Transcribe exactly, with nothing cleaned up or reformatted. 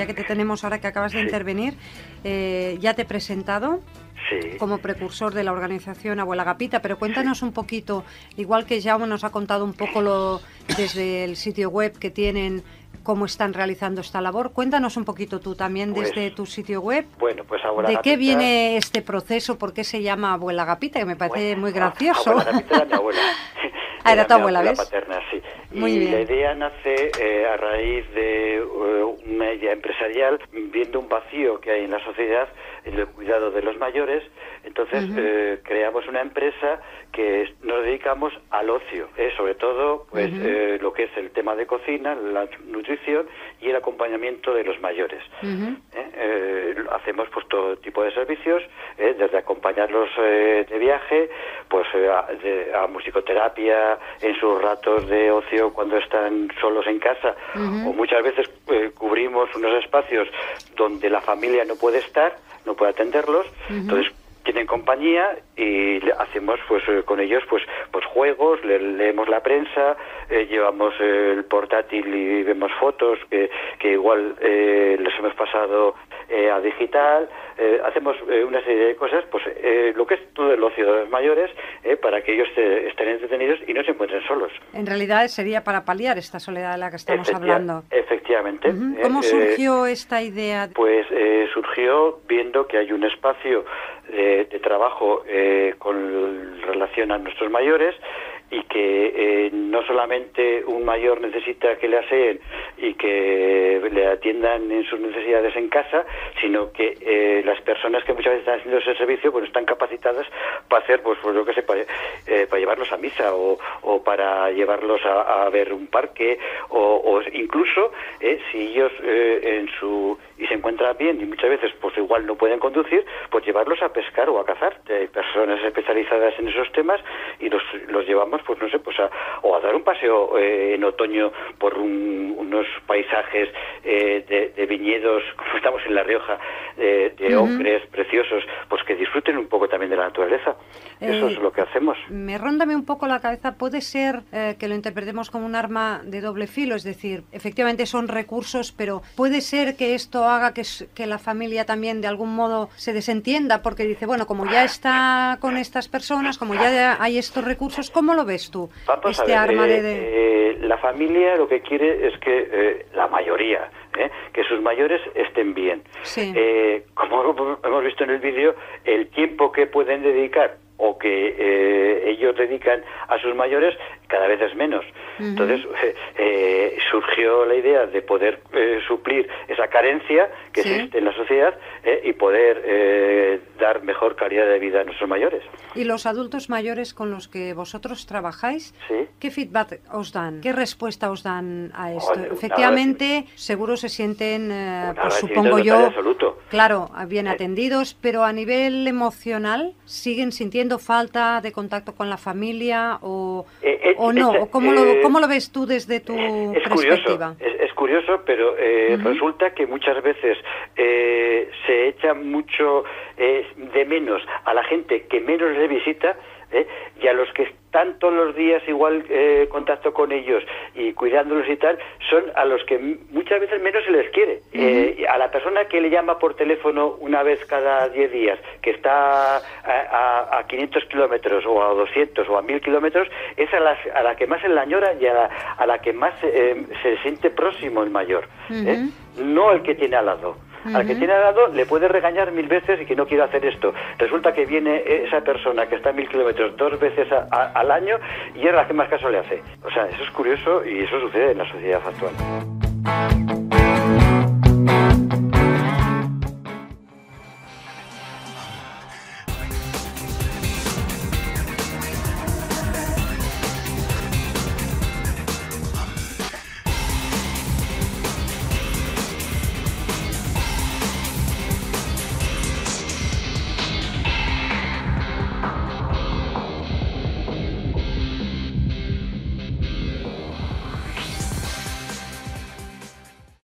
ya que te tenemos ahora que acabas de sí. intervenir, eh, ya te he presentado. Sí. Como precursor de la organización Abuela Agapita, pero cuéntanos sí. un poquito, igual que Jaume nos ha contado un poco lo, desde el sitio web que tienen, cómo están realizando esta labor, cuéntanos un poquito tú también pues, desde tu sitio web, bueno, pues Abuela ¿de Agapita, qué viene este proceso? ¿Por qué se llama Abuela Agapita? Que me parece bueno, muy gracioso. Abuela Agapita era mi abuela. Ah, era tu abuela, abuela ¿ves? paterna, sí. Muy y bien. La idea nace eh, a raíz de uh, una idea empresarial, viendo un vacío que hay en la sociedad en el cuidado de los mayores. Entonces uh-huh. eh, creamos una empresa que nos dedicamos al ocio, eh, sobre todo pues uh-huh. eh, lo que es el tema de cocina, la nutrición y el acompañamiento de los mayores. Uh-huh. eh, eh, hacemos pues todo tipo de servicios, eh, desde acompañarlos eh, de viaje, pues eh, a, de, a musicoterapia en sus ratos de ocio cuando están solos en casa, uh-huh. o muchas veces eh, cubrimos unos espacios donde la familia no puede estar, no puede atenderlos, uh-huh. entonces tienen compañía y hacemos pues eh, con ellos pues pues juegos, le, leemos la prensa, eh, llevamos eh, el portátil y vemos fotos que, que igual eh, les hemos pasado eh, a digital, eh, hacemos eh, una serie de cosas, pues eh, lo que es todo el ocio de los mayores, eh, para que ellos te, estén entretenidos y no se encuentren solos. En realidad sería para paliar esta soledad de la que estamos Efecti- hablando. Efectivamente. Uh-huh. ¿Cómo eh, surgió esta idea? Pues eh, surgió viendo que hay un espacio de, de trabajo eh, con relación a nuestros mayores y que eh, no solamente un mayor necesita que le aseen y que le atiendan en sus necesidades en casa, sino que eh, las personas que muchas veces están haciendo ese servicio pues están capacitadas para hacer, pues, pues lo que sé, para, eh, para llevarlos a misa o, o para llevarlos a, a ver un parque o, o incluso eh, si ellos eh, en su y se encuentran bien y muchas veces pues igual no pueden conducir, pues llevarlos a pescar o a cazar. Hay personas especializadas en esos temas y los, los llevamos pues no sé, pues a, o a dar un paseo eh, en otoño por un, unos paisajes eh, de, de viñedos, como estamos en La Rioja, eh, de uh-huh. ocres preciosos, pues que disfruten un poco también de la naturaleza. Eh, Eso es lo que hacemos. Me róndame un poco la cabeza, ¿puede ser eh, que lo interpretemos como un arma de doble filo? Es decir, efectivamente son recursos, pero ¿puede ser que esto haga que, que la familia también de algún modo se desentienda? Porque dice, bueno, como ya está con estas personas, como ya hay estos recursos, ¿cómo lo ves tú? Vamos este a ver, arma eh, de... eh, la familia lo que quiere es que eh, la mayoría, eh, que sus mayores estén bien. Sí. Eh, como hemos visto en el vídeo, el tiempo que pueden dedicar o que eh, ellos dedican a sus mayores cada vez es menos. Uh-huh. Entonces eh, eh, surgió la idea de poder eh, suplir esa carencia que ¿Sí? existe en la sociedad eh, y poder eh, dar mejor calidad de vida a nuestros mayores. ¿Y los adultos mayores con los que vosotros trabajáis, ¿Sí? qué feedback os dan? ¿Qué respuesta os dan a esto? Oye, Efectivamente, seguro se sienten, eh, pues supongo yo, absoluto. claro, bien atendidos, pero a nivel emocional, ¿siguen sintiendo falta de contacto con la familia o, eh, eh, o no? eh, ¿Cómo, eh, lo, ¿Cómo lo ves tú desde tu es perspectiva? Curioso, es, es curioso, pero eh, uh-huh. resulta que muchas veces eh, se echa mucho eh, de menos a la gente que menos le visita, ¿eh? y a los que están todos los días igual eh, contacto con ellos y cuidándolos y tal, son a los que muchas veces menos se les quiere. Uh-huh. Eh, a la persona que le llama por teléfono una vez cada diez días, que está a, a, a quinientos kilómetros o a doscientos o a mil kilómetros, es a, las, a la que más se la añora y a la, a la que más eh, se siente próximo el mayor. Uh-huh. ¿eh? No el que tiene al lado. Uh-huh. Al que tiene al lado le puede regañar mil veces y que no quiere hacer esto. Resulta que viene esa persona que está a mil kilómetros dos veces a, a, al año y es la que más caso le hace. O sea, eso es curioso y eso sucede en la sociedad actual.